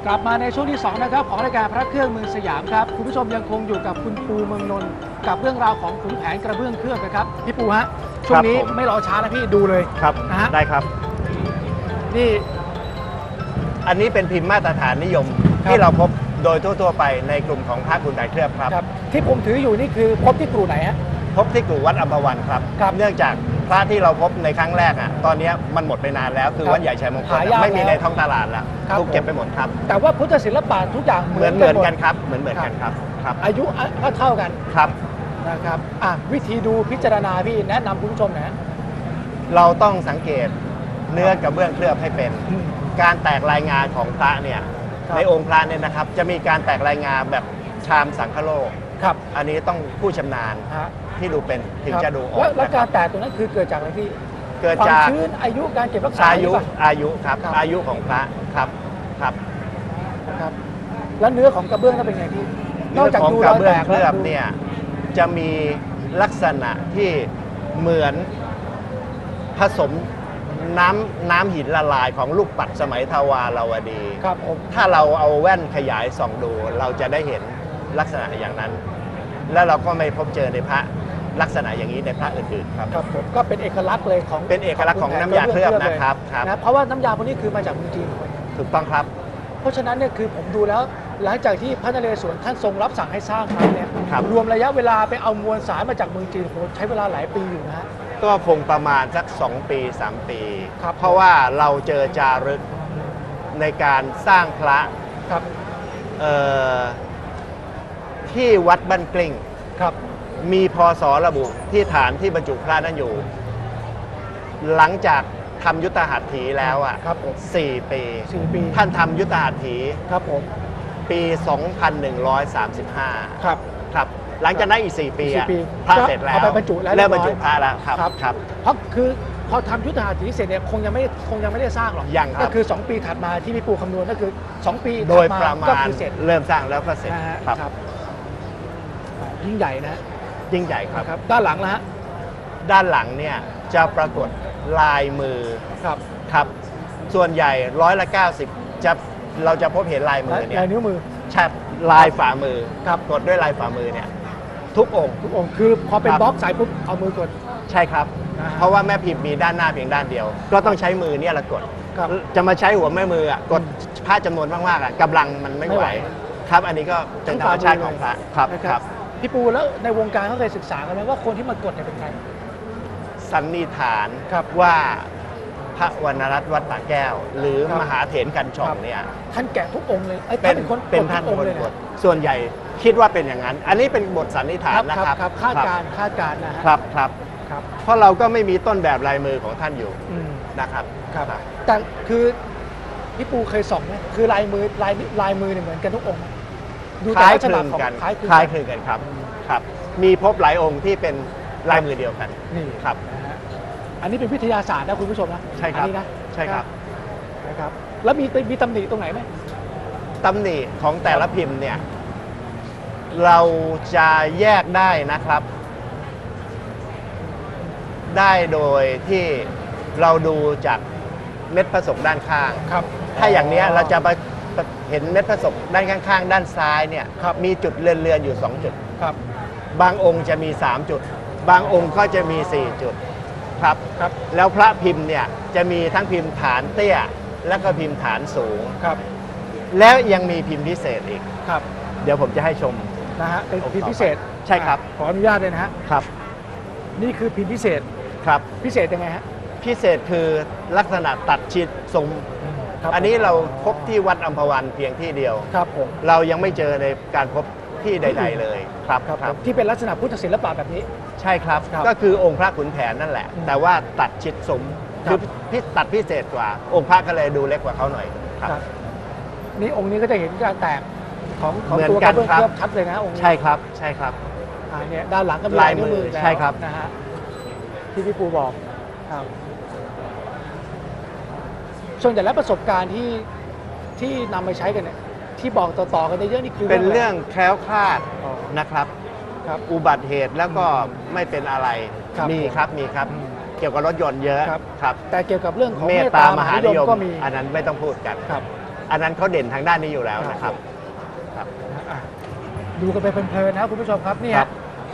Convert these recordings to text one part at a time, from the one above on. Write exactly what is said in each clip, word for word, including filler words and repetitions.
กลับมาในช่วงที่สองนะครับของรายการพระเครื่องเมืองสยามครับคุณผู้ชมยังคงอยู่กับคุณปูเมืองนนท์กับเรื่องราวของขุนแผนกระเบื้องเคลือบนะครับพี่ปูฮะช่วงนี้ไม่รอช้าแล้วพี่ดูเลยครับนะฮะได้ครับนี่อันนี้เป็นพิมพ์มาตรฐานนิยมที่เราพบโดยทั่วๆไปในกลุ่มของพระขุนแผนเคลือบครับที่ผมถืออยู่นี่คือพบที่กลุ่มไหนฮะพบที่กลุ่มวัดอัมพวันครับเนื่องจากพระที่เราพบในครั้งแรกอ่ะตอนนี้มันหมดไปนานแล้วคือวัดใหญ่ชัยมงคลไม่มีในท้องตลาดแล้วถูกเก็บไปหมดครับแต่ว่าพุทธศิลปะทุกอย่างเหมือนเหมือนกันครับเหมือนเหมือนกันครับครับอายุก็เท่ากันครับนะครับอ่ะวิธีดูพิจารณาพี่แนะนำคุณผู้ชมนะเราต้องสังเกตเนื้อกระเบื้องเคลือบให้เป็นการแตกลายงาของพระเนี่ยในองค์พระเนี่ยนะครับจะมีการแตกลายงาแบบชามสังฆโลกครับอันนี้ต้องผู้ชำนาญที่ดูเป็นถึงจะดูออกแล้วการแตกตรงนั้นคือเกิดจากอะไรพี่เกิดจากความชื้นอายุการเก็บรักษาอายุอายุครับอายุของพระครับครับครับแล้วเนื้อของกระเบื้องก็เป็นไงพี่นอกจากดูกระเบื้องเคลือบเนี่ยจะมีลักษณะที่เหมือนผสมน้ำน้ำหินละลายของลูกปัดสมัยทวารวดีครับผมถ้าเราเอาแว่นขยายส่องดูเราจะได้เห็นลักษณะอย่างนั้นแล้วเราก็ไม่พบเจอในพระลักษณะอย่างนี้ในพระอื่นๆครับครับผมก็เป็นเอกลักษณ์เลยของเป็นเอกลักษณ์ของน้ำยาเคลือบนะครับครับนะเพราะว่าน้ำยาพวกนี้คือมาจากเมืองจีนถูกต้องครับเพราะฉะนั้นเนี่ยคือผมดูแล้วหลังจากที่พระนเรศวรท่านทรงรับสั่งให้สร้างพระเนี่ยรวมระยะเวลาไปเอามวลสารมาจากเมืองจีนผมใช้เวลาหลายปีอยู่นะฮะก็คงประมาณสักสองปีสามปีเพราะว่าเราเจอจารึกในการสร้างพระครับที่วัดบ้านกลิ้งครับมีพศระบุที่ฐานที่บรรจุพระนั้นอยู่หลังจากทำยุทธหัตถีแล้วอ่ะสี่ปีท่านทำยุทธหัตถีครับผมปี สองพันหนึ่งร้อยสามสิบห้าครับครับหลังจากนั้นอีกสี่ปีพระเสร็จแล้วเอาไปบรรจุแล้วเริ่มบรรจุพระแล้วครับครับเพราะคือพอทำยุทธหัตถีเสร็จเนี่ยคงยังไม่คงยังไม่ได้สร้างหรอกยังครับก็คือสองปีถัดมาที่พี่ปูคำนวณก็คือสองปีโดยประมาณก็คือเสร็จเริ่มสร้างแล้วก็เสร็จครับยิ่งใหญ่นะยิ่งใหญ่ครับด้านหลังนะฮะด้านหลังเนี่ยจะปรากฏลายมือครับครับส่วนใหญ่ร้อยละเก้าสิบจะเราจะพบเห็นลายมือเนี่ยลายนิ้วมือใช่ลายฝ่ามือครับกดด้วยลายฝ่ามือเนี่ยทุกองค์ทุกองค์คือพอเป็นบล็อกใส่ปุ๊บเอามือกดใช่ครับเพราะว่าแม่พิมพ์มีด้านหน้าเพียงด้านเดียวก็ต้องใช้มือเนี่ยละกดจะมาใช้หัวแม่มืออ่ะกดผ้าจำนวนมากๆอ่ะกำลังมันไม่ไหวครับอันนี้ก็เป็นธรรมชาติของพระครับครับพี่ปูแล้วในวงการเขาเคยศึกษากันไหมว่าคนที่มากดเนี่ยเป็นใครสันนิษฐานว่าพระวรรณรัตน์วัดตาแก้วหรือมหาเถรกันช่องเนี่ยท่านแกะทุกองค์เลยเป็นคนเป็นท่านคนกดส่วนใหญ่คิดว่าเป็นอย่างนั้นอันนี้เป็นบทสันนิษฐานนะครับคาดการคาดการนะครับครับครับเพราะเราก็ไม่มีต้นแบบลายมือของท่านอยู่นะครับครับแต่คือพี่ปูเคยส่องไหมคือลายมือลายลายมือเนี่ยเหมือนกันทุกองค์คล้ายคลึงกันคล้ายคลึงกันครับครับมีพบหลายองค์ที่เป็นลายมือเดียวกันนี่ครับอันนี้เป็นวิทยาศาสตร์นะคุณผู้ชมนะใช่ครับนะใช่ครับนะครับแล้วมีมีตำหนิตรงไหนไหมตำหนิของแต่ละพิมพ์เนี่ยเราจะแยกได้นะครับได้โดยที่เราดูจากเม็ดผสมด้านข้างครับถ้าอย่างนี้เราจะไปเห็นเม็ดผสมด้านข้างๆด้านซ้ายเนี่ยมีจุดเลือนๆอยู่สองจุดครับบางองค์จะมีสามจุดบางองค์ก็จะมีสี่จุดครับครับแล้วพระพิมพ์เนี่ยจะมีทั้งพิมพ์ฐานเตี้ยและก็พิมพ์ฐานสูงครับแล้วยังมีพิมพ์พิเศษอีกครับเดี๋ยวผมจะให้ชมนะฮะเป็นพิมพ์พิเศษใช่ครับขออนุญาตเลยนะฮะครับนี่คือพิมพ์พิเศษครับพิเศษยังไงฮะพิเศษคือลักษณะตัดชิดทรงอันนี้เราพบที่วัดอัมพวันเพียงที่เดียวครับผมเรายังไม่เจอในการพบที่ใดๆเลยครับครับที่เป็นลักษณะพุทธศิลปะแบบนี้ใช่ครับก็คือองค์พระขุนแผนนั่นแหละแต่ว่าตัดชิดสมคือพิตัดพิเศษกว่าองค์พระก็เลยดูเล็กกว่าเขาหน่อยครับนี่องค์นี้ก็จะเห็นการแตกของของตัวกระเบื้องเคลือบชัดเลยนะองค์นี้ใช่ครับใช่ครับอ่าเนี่ยด้านหลังก็มีลายมือใช่ครับนะฮะที่พี่ปูบอกครับส่วนใหญ่แล้วประสบการณ์ที่ที่นำมาใช้กันเนี่ยที่บอกต่อๆกันในเรื่องนี้คือเป็นเรื่องแคล้วคลาดนะครับครับอุบัติเหตุแล้วก็ไม่เป็นอะไรมีครับมีครับเกี่ยวกับรถยนต์เยอะครับแต่เกี่ยวกับเรื่องของเมตตามหานิยมก็มีอันนั้นไม่ต้องพูดกันครับอันนั้นเขาเด่นทางด้านนี้อยู่แล้วนะครับครับอ่ะดูกันไปเพลินๆนะครับคุณผู้ชมครับนี่ครัฮะบ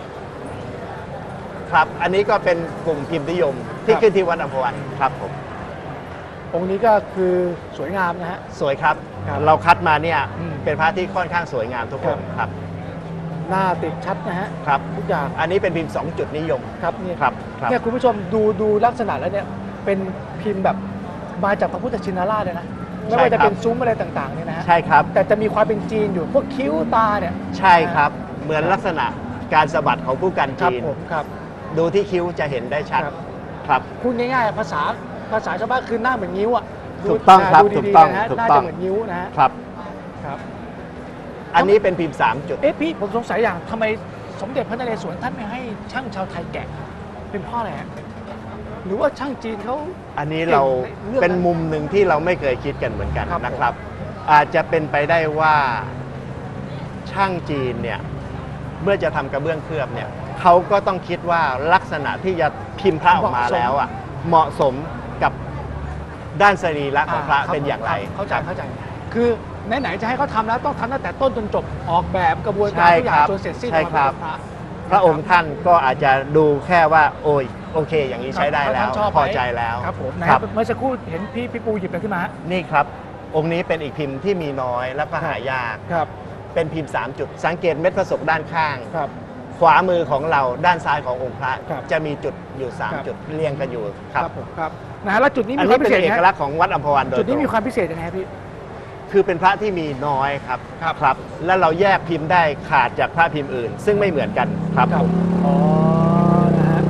ครับ อันนี้ก็เป็นกลุ่มพิมพ์นิยมที่ครับขึ้นที่วัดอัมพวันครับผมองค์นี้ก็คือสวยงามนะฮะสวยครับครับเราคัดมาเนี่ยอืมเป็นพระที่ค่อนข้างสวยงามทุกคนครับหน้าติดชัดนะฮะครับทุกอย่างอันนี้เป็นพิมพ์สองจุดนิยมครับเนี่ยครับครับเนี่ยคุณผู้ชมดูดูลักษณะแล้วเนี่ยเป็นพิมพ์แบบมาจากพระพุทธชินราชเลยนะไม่ว่าจะเป็นซุ้มอะไรต่างๆเนี่ยนะฮะใช่ครับแต่จะมีความเป็นจีนอยู่พวกคิ้วตาเนี่ยใช่ครับ เหมือนลักษณะการสะบัดของผู้กันครับจีนผมครับดูที่คิ้วจะเห็นได้ชัดครับครับพูดง่ายๆภาษาภาษาชาวบ้านคือหน้าเหมือนนิ้วอ่ะดูถูกต้องครับดูถูกดีต้องๆนะฮะถูกหน้าต้อจะงเหมือนนิ้วนะฮะครับครับอันนี้เป็นพิมพ์สามจุดเอ๊ะพี่ผมสงสัยอย่างทำไมสมเด็จพระนเรศวรท่านไม่ให้ช่างชาวไทยแกะเป็นเพ่ออะไรฮะหรือว่าช่างจีนเขาอันนี้เราเรื่องนั้นเป็นมุมหนึ่งที่เราไม่เคยคิดกันเหมือนกันครับนะครับ อาจจะเป็นไปได้ว่าช่างจีนเนี่ยเมื่อจะทำกระเบื้องเคลือบเนี่ยเขาก็ต้องคิดว่าลักษณะที่จะพิมพ์พระออกมาแล้วอ่ะเหมาะสมกับด้านสรีระของพระาเป็นอย่างไรเข้าใจครับเข้าใจ คือไหนๆจะให้เขาทำแล้วต้องทำตั้งแต่ต้นจนจบออกแบบกระบวนการใช่ทุกอย่าคงรับจนเสร็จสิ้นใช่ออกครัมาบเป็นพระพระองค์ท่านก็อาจจะดูแค่ว่า โอ้ยโอเค อย่างนี้ใช้ได้แล้วท่านชอบไหมพอใจแล้วครับผมไหนครับเมื่อสักครู่เห็นพี่พี่ปูหยิบอะไรขึ้นมาฮะนี่ครับ องค์นี้เป็นอีกพิมพ์ที่มีน้อยแล้วก็หายากครับเป็นพิมพ์สามจุด สังเกตเม็ดผสมด้านข้างครับขวามือของเราด้านซ้ายขององค์พระครับจะมีจุดอยู่ครับ 3 จุดเรียงกันอยู่ครับผมครับนะฮะแล้วจุดนี้อันมีคนี้วามเป็พินเศษเอกนะลักษณ์ของวัดอัมพวันโดยจุดนี้ตรงมีความพิเศษยังไงครับพี่คือเป็นพระที่มีน้อยครับครับครับ และเราแยกพิมพ์ได้ขาดจากพระพิมพ์อื่น ซึ่งไม่เหมือนกันครับผมอ๋อนะฮะ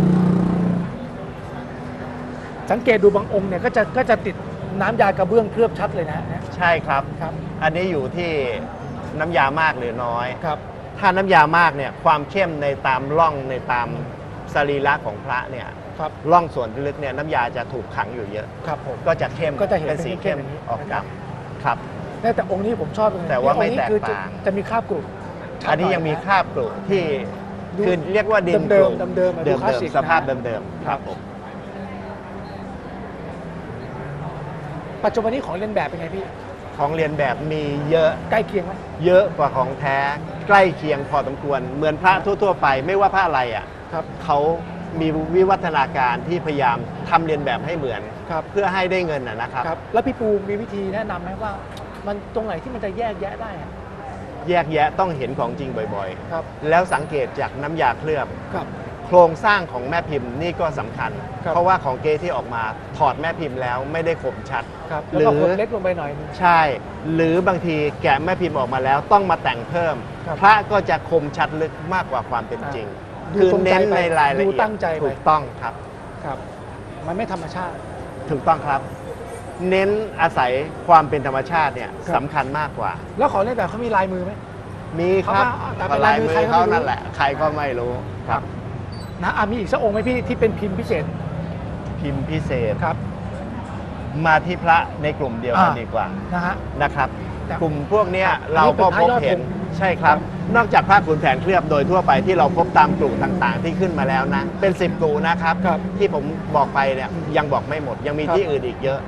สังเกตดูบางองค์เนี่ยก็จะก็จะติดน้ำยากระเบื้องเคลือบชัดเลยนะฮะเนี่ยใช่ครับครับอันนี้อยู่ที่น้ำยามากหรือน้อยครับถ้าน้ำยามากเนี่ยความเข้มในตามร่องในตามสรีระของพระเนี่ยครับร่องส่วนลึกเนี่ยน้ำยาจะถูกขังอยู่เยอะครับผมก็จะเข้มก็จะเห็นเป็นสีเข้มเป็นเข้มๆอย่างนี้ออกนะครับดำครับเนี่ยแต่องค์นี้ผมชอบเลยแต่ว่าไม่องค์นี้แตกคือจะต่างจะมีคราบกรุบชัดอันนี้หยังมีะคราบกรุที่ดูคือเรียกว่าดินเดิมกรุๆเดิมๆอะดูเดิมคลาสสิกๆสภาพนะเดิมๆครับผมปัจจุบันนี้ของเลียนแบบเป็นไงพี่ของเรียนแบบมีเยอะใกล้เคียงไหมเยอะกว่าของแท้ใกล้เคียงพอสมควร เหมือนพระทั่วๆไป ไม่ว่าพระอะไรอ่ะครับเขามีวิวัฒนาการที่พยายามทำเรียนแบบให้เหมือนครับเพื่อให้ได้เงินนะนะครับครับ แล้วพี่ปูมีวิธีแนะนำไหมว่า มันตรงไหนที่มันจะแยกแยะได้อะแยกแยะต้องเห็นของจริงบ่อยครับๆ แล้วสังเกตจากน้ำยาเคลือบครับโครงสร้างของแม่พิมพ์นี่ก็สำคัญครับเพราะว่าของเกที่ออกมาถอดแม่พิมพ์แล้วไม่ได้คมชัดครับหรืแล้วอก็คนเล็กลงไปหน่อยนึงใช่ หรือบางทีแกะแม่พิมพ์ออกมาแล้วต้องมาแต่งเพิ่มครับพระก็จะคมชัดลึกมากกว่าความเป็นจริงดูคือตรงใจเน้นไปในรายละดูเอียดตั้งใจไปถูกต้องครับครับ มันไม่ธรรมชาติถูกต้องครับ เน้นอาศัยความเป็นธรรมชาติเนี่ยครับสำคัญมากกว่าแล้วของเล่นแบบเขามีลายมือไหมมีครับเขาก็แต่ก็เป็นลาลายยมืมืออใครก็เขาไม่รู้นั่นแหละ ใครก็ไม่รู้ครับนะอ่ะมีอีกสักองค์ไหมพี่ที่เป็นพิมพ์พิเศษพิมพ์พิเศษครับมาที่พระในกลุ่มเดียวกันอ่าดีกว่านะฮะนะครับครับกลุ่มพวกเนี้ยครับเราก็อันนี้เป็นพระพบยอดเห็นธงใช่ครับครับนอกจากผ้าขุนแผนเคลือบโดยทั่วไปที่เราพบตามกลุ่มต่างๆ ที่ขึ้นมาแล้วนะ เป็นสิบกลุ่มนะครับครับที่ผมบอกไปเนี่ยอืมยังบอกไม่หมด ยังมีครับที่อื่นอีกเยอะ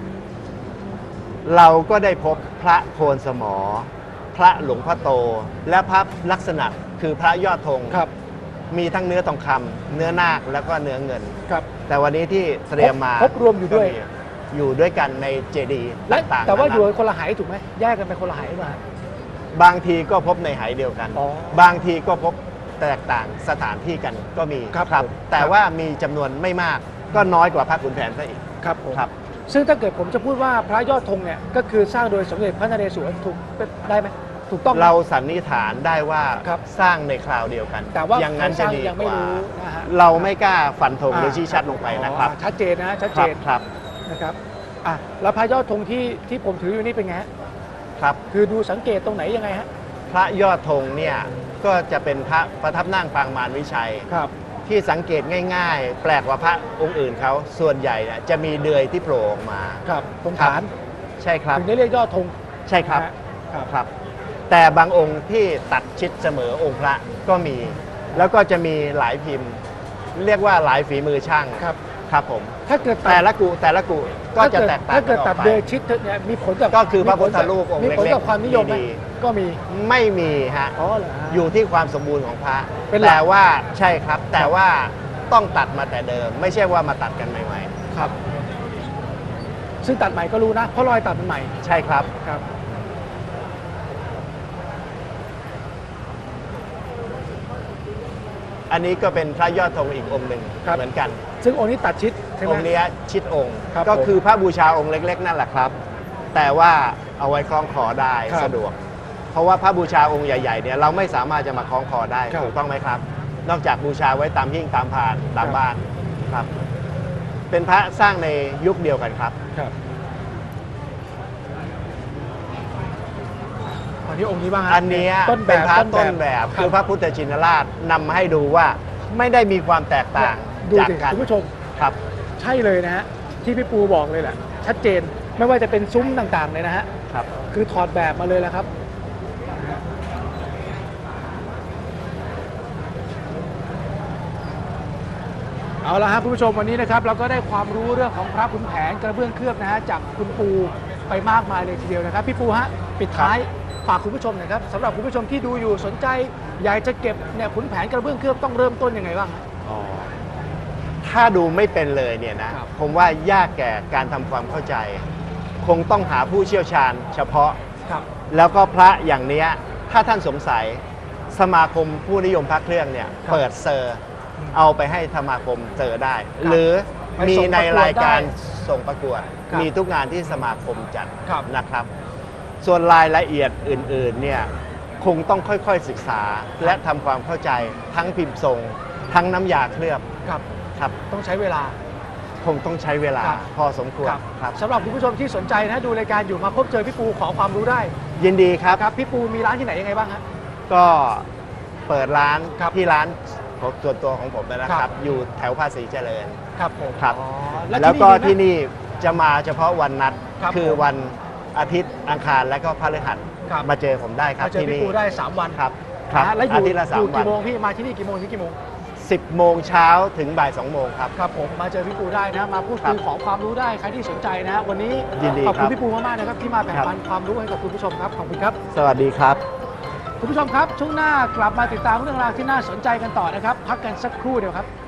เราก็ได้พบพระโคนสมอ พระหลวงพ่อโต และพระลักษณะคือพระยอดธงครับมีทั้งเนื้อทองคำเนื้อนาคแล้วก็เนื้อเงินครับแต่วันนี้ที่เตรียมมาครบรวมอยู่ด้วยก็มีอยู่ด้วยกันในเจดีย์และต่างๆแต่ว่านาอยู่นาคนละหายถูกไหมแยกกันเป็นคนละหายมาบางทีก็พบในหายเดียวกันอ๋อบางทีก็พบแตกต่างสถานที่กันก็มีครับผมแต่ครับว่ามีจำนวนไม่มากก็น้อยกว่าพระขุนแผนซะอีกครับผมครับซึ่งถ้าเกิดผมจะพูดว่าพระยอดธงเนี่ยก็คือสร้างโดยสมเด็จพระนเรศวรถูกได้ไหมถูกต้องไหมเราสันนิษฐานได้ว่าครับสร้างในคราวเดียวกันแต่ว่าอย่างนั้นใครสจะร้างดียังกไม่ว่ารู้นะฮะเราไม่กล้าฟันธงหรือชี้ชัดลงไปนะครับอ๋อชัดเจนนะชัดคเจรับนครับนะครับอ่ะแล้วพระยอดธงที่ที่ผมถืออยู่นี่เป็นไงฮะครับคือดูสังเกตตรงไหนยังไงฮะพระยอดธงเนี่ยก็จะเป็นพระประทับนั่งปางมารวิชัยครับที่สังเกตง่ายๆ แปลกกว่าพระองค์อื่นเขาส่วนใหญ่เนี่ยจะมีเดือยที่โผล่ออกมาครับตรงครับฐานใช่ครับถึงได้เรียกยอดธงใช่ครับนะฮะครับครับ แต่บางองค์ที่ตัดชิดเสมอองค์พระก็มี แล้วก็จะมีหลายพิมพ์ เรียกว่าหลายฝีมือช่างครับครับผมถ้าเกิดตัดแต่ละกุแต่ละกุก็จะแตกต่างถ้าเกิดอตัอดกไปเดชิตเนี่ยมีผลกับก็คือพระพุทธมีผลกับรูปองค์มีผลเล็กๆกับความนิยมไหมดีก็มีไม่มีฮะอ๋อเหรอฮะอยู่ที่ความสมบูรณ์ของพระเป็นหลักแต่ว่าใช่ครับ แต่ว่าต้องตัดมาแต่เดิม ไม่ใช่ว่ามาตัดกันใหม่ครับ ซึ่งตัดใหม่ก็รู้นะ เพราะรอยตัดมันใหม่ๆ ใช่ครับครับอันนี้ก็เป็นพระยอดธงอีกองค์หนึ่งครับเหมือนกันซึ่งองค์นี้ตัดชิดใช่ไหมองค์เนี้ยชิดองค์ครับก็ผมคือพระบูชาองค์เล็ก ๆ นั่นแหละครับ แต่ว่าเอาไว้คล้องคอได้ครับสะดวก เพราะว่าพระบูชาองค์ใหญ่ๆเนี่ยเราไม่สามารถจะมาคล้องคอได้ครับถูกต้องไหมครับ นอกจากบูชาไว้ตามหิ้งตามพานตามครับบ้านครับ เป็นพระสร้างในยุคเดียวกันครับครับอันนี้องค์นี้บ้างฮะอันเนี้ยต้นแบเป็นบพระต้นแบบรัคือพระพุทธชินราชนำมาให้ดูว่าไม่ได้มีความแตกต่างดูจากดิกันคุณผู้ชมครับใช่เลยนะฮะ ที่พี่ปูบอกเลยแหละ ชัดเจน ไม่ว่าจะเป็นซุ้มต่างๆเลยนะฮะครับคือถอดแบบมาเลยแหละครับ เอาละครับคุณผู้ชมวันนี้นะครับเราก็ได้ความรู้เรื่องของพระขุนแผนกระเบื้องเคลือบนะฮะจากคุณปูไปมากมายเลยทีเดียวนะครับ พี่ปูฮะปิดท้ายฝากคุณผู้ชมหน่อยครับสำหรับคุณผู้ชมที่ดูอยู่สนใจ อยากจะเก็บเนี่ยขุนแผนกระเบื้องเคลือบต้องเริ่มต้นยังไงบ้างฮะถ้าดูไม่เป็นเลยเนี่ยนะครับ ผมว่ายากแก่การทำความเข้าใจ คงต้องหาผู้เชี่ยวชาญเฉพาะครับแล้วก็พระอย่างเนี้ยถ้าท่านสงสัยสมาคมผู้นิยมพระเครื่องเนี่ยครับเปิดเซอร์เอาไปให้สมาคมเซอร์ได้ครับหรือไปมีส่งในประกวดรายการได้ส่งประกวดครับมีทุกงานที่สมาคมจัดครับนะครับ ส่วนรายละเอียดอื่นๆเนี่ยคงต้องค่อยๆศึกษาและทำความเข้าใจทั้งพิมพ์ทรง ทั้งน้ำยาเคลือบครับครับต้องใช้เวลาคงต้องใช้เวลาครับพอสมควรครับครับสำหรับคุณผู้ชมที่สนใจนะดูรายการอยู่มาพบเจอพี่ปูขอความรู้ได้ยินดีครับครับพี่ปูมีร้านที่ไหนยังไงบ้างฮะก็เปิดร้านครับที่ร้านของส่วนตัวของผมนะคครัรับ บ อยู่แถวภาษีเจริญครับผมครับอ๋อแล้วก็ที่มีไหมนี่จะมาเฉพาะวันนัดครับคือผมวันอาทิตย์อังคารและก็พฤหัสครับมาเจอผมได้ครับมาเจอที่พี่นี่ปูได้สามวันครับครับนะฮะแล้วออายู่ทิตย์ละสาอมยู่วันกี่โมงพี่มาที่นี่กี่โมงถึงกี่โมงสิบโมงเช้าถึงบ่ายสองโมงครับครับผมมาเจอพี่ปูได้นะมาพูดครัคุยบขอความรู้ได้ใครที่สนใจนะฮะวันนี้ยินดีขอบคุครัณบพี่ปูมากๆนะครับที่มาแบ่งครับปันความรู้ให้กับคุณผู้ชมครับขอบคุณครับสวัสดีครับคุณผู้ชมครับช่วงหน้ากลับมาติดตามเรื่องราวที่น่าสนใจกันต่อนะครับ พักกันสักครู่เดียวครับ